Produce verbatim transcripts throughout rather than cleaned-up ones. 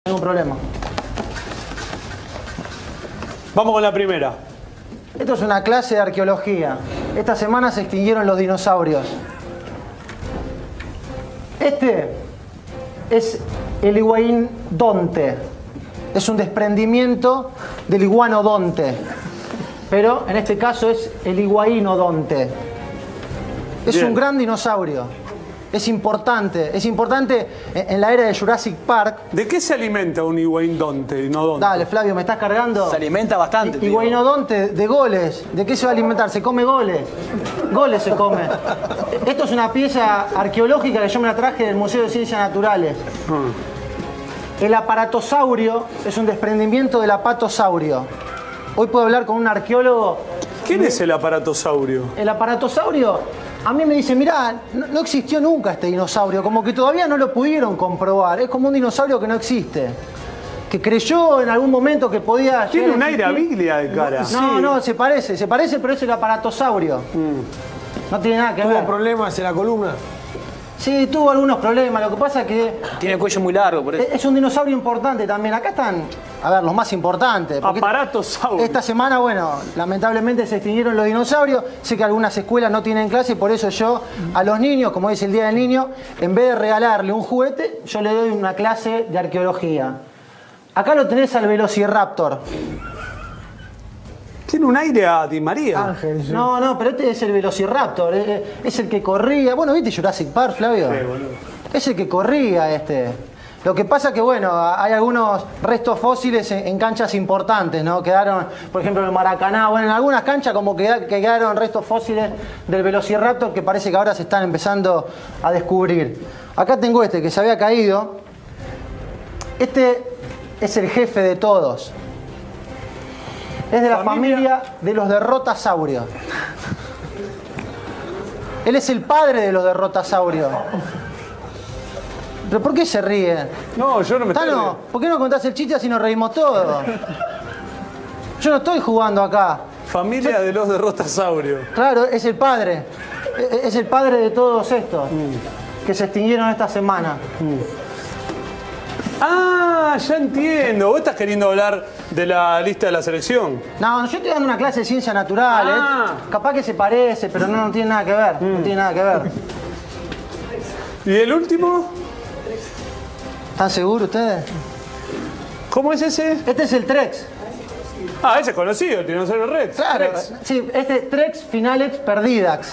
ningún problema. Vamos con la primera. Esto es una clase de arqueología. Esta semana se extinguieron los dinosaurios. Este es el iguanodonte. Es un desprendimiento del iguanodonte. Pero en este caso es el iguanodonte. Es Bien. un gran dinosaurio. Es importante. Es importante en la era de Jurassic Park. ¿De qué se alimenta un iguanodonte? Inodonte? Dale, Flavio, ¿me estás cargando? Se alimenta bastante. I- Iguanodonte de goles. ¿De qué se va a alimentar? Se come goles. Goles se come. Esto es una pieza arqueológica que yo me la traje del Museo de Ciencias Naturales. El aparatosaurio es un desprendimiento del apatosaurio. Hoy puedo hablar con un arqueólogo. ¿Quién es el aparatosaurio? El aparatosaurio, a mí me dice, mirá, no, no existió nunca este dinosaurio, como que todavía no lo pudieron comprobar. Es como un dinosaurio que no existe. Que creyó en algún momento que podía... Tiene llegar un a aire a existir. Biblia de cara. No, no, se parece, se parece, pero es el aparatosaurio. No tiene nada que ¿Tuvo ver. problemas en la columna? Sí, tuvo algunos problemas. Lo que pasa es que Tiene el cuello muy largo, por eso. es un dinosaurio importante también. Acá están, a ver, los más importantes. porque Aparatosaurio. Esta semana, bueno, lamentablemente se extinguieron los dinosaurios. Sé que algunas escuelas no tienen clase, por eso yo a los niños, como es el Día del Niño, en vez de regalarle un juguete, yo le doy una clase de arqueología. Acá lo tenés al Velociraptor. Tiene un aire a Di María. Ángel, sí. No, no, pero este es el Velociraptor, es, es el que corría. Bueno, ¿viste Jurassic Park, Flavio? Sí, boludo. Es el que corría este. Lo que pasa que, bueno, hay algunos restos fósiles en, en canchas importantes, ¿no? Quedaron, por ejemplo, en el Maracaná, bueno, en algunas canchas como que, que quedaron restos fósiles del Velociraptor que parece que ahora se están empezando a descubrir. Acá tengo este que se había caído. Este es el jefe de todos. Es de la Familia. familia de los derrotasaurios. Él es el padre de los derrotasaurios. ¿Pero por qué se ríe? No, yo no me estoy... Tano, ¿por qué no contás el chiste así nos reímos todos? Yo no estoy jugando acá. Familia de los derrotasaurios. Claro, es el padre. E- Es el padre de todos estos que se extinguieron esta semana. Ah, ya entiendo. Vos estás queriendo hablar de la lista de la selección. No, yo estoy dando una clase de ciencia natural. ¿eh? Ah. Capaz que se parece, pero no, no tiene nada que ver. No tiene nada que ver. ¿Y el último? ¿Están seguros ustedes? ¿Cómo es ese? Este es el Trex. Ah, ese es conocido, el Tiranosaurio Rex. Claro, Rex. sí, este Trex Finalex Perdidax.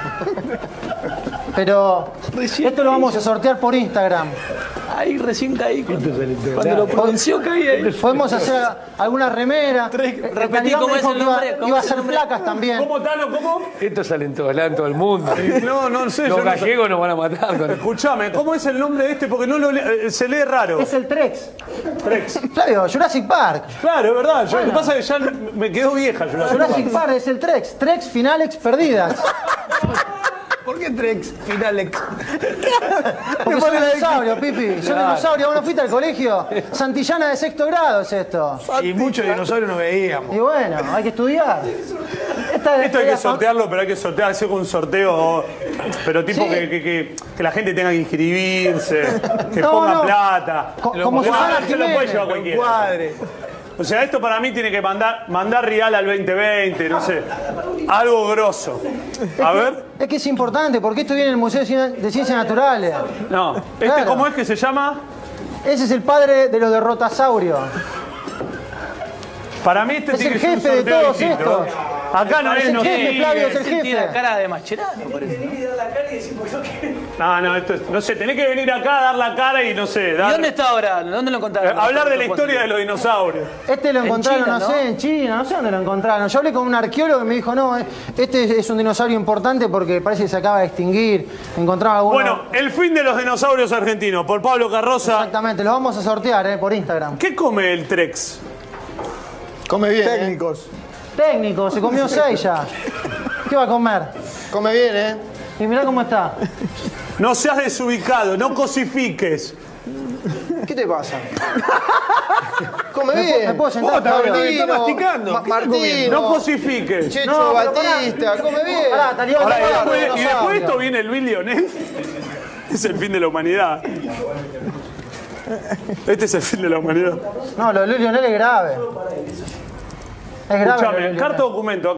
Pero esto lo vamos a sortear por Instagram. Ahí recién caí. Cuando, cuando lo pronunció caí ahí. Podemos hacer alguna remera. Tres- Eh, repetí Talibán cómo me es dijo el que iba- nombre, cómo Iba a es el ser nombre. placas también. ¿Cómo, Tano? ¿Cómo? Esto sale en todos lados, en todo el mundo. No, no sé. Los yo no sé. gallegos nos van a matar. Con... Escuchame, ¿cómo es el nombre de este? Porque no lo le- eh, se lee raro. Es el Trex. Rex. Flavio, Jurassic Park. Claro, es verdad. Yo, Lo que pasa es que ya me quedó vieja. Jurassic Jurassic Park es el Trex. Trex Finalex Perdidax. ¿Por qué Trex Finalex? Porque son dinosaurios, Pipi. Son dinosaurios. ¿Vos no fuiste al colegio? Santillana de sexto grado es esto. Y muchos dinosaurios no veíamos. Y bueno, hay que estudiar. Esta Esto hay es que la fam- sortearlo, pero hay que sortear, hacer un sorteo, pero tipo Sí. que, que, que, que la gente tenga que inscribirse, que No, ponga no. plata. Co- Porque como no, Susana eso lo puede Jiménez. llevar Un cualquiera. cuadre. O sea, esto para mí tiene que mandar, mandar Rial al veinte veinte, no sé. Algo grosso. A ver. Es que es importante, porque esto viene en el Museo de Cien- de Ciencias Naturales. No. ¿Este Claro. cómo es que se llama? Ese es el padre de los derrotasaurios. Para mí este Es tiene el que ser un jefe de sorteo todos distinto. estos. Acá no Es es, el no jefe, sigue. Flavio, es el Tiene la jefe. cara de Mascherano, parece. No, no, esto es, no sé, tenés que venir acá a dar la cara y no sé, ¿Y dar- dónde está ahora? ¿Dónde lo eh, encontraron? hablar de la historia de los dinosaurios. Este lo En encontraron, China, no ¿no? sé, en China, no sé dónde lo encontraron. Yo hablé con un arqueólogo que me dijo, no, eh, este es un dinosaurio importante porque parece que se acaba de extinguir. Encontraron alguno. Bueno, el fin de los dinosaurios argentinos, por Pablo Carroza. Exactamente, lo vamos a sortear eh, por Instagram. ¿Qué come el Trex? Come bien, ¿eh? Técnicos. Técnico, se comió seis ya. ¿Qué va a comer? Come bien, ¿eh? Y mirá cómo está. No seas desubicado, no cosifiques. ¿Qué te pasa? Come ¿Me, bien. puedo- me puedo sentar? Vos, está- Flavio? está masticando. Ma- ¿Qué está comiendo? Martino, No cosifiques. Checho No, pero pará. Batista, come bien. Pará, Talibán, Ahora, y pará, después, y dinosaurio. después esto viene el Luis Lionel. Es el fin de la humanidad. Este es el fin de la humanidad. No, lo de Luis Lionel es grave. Es grave. lo de Escuchame, Luis Lionel. carta documento.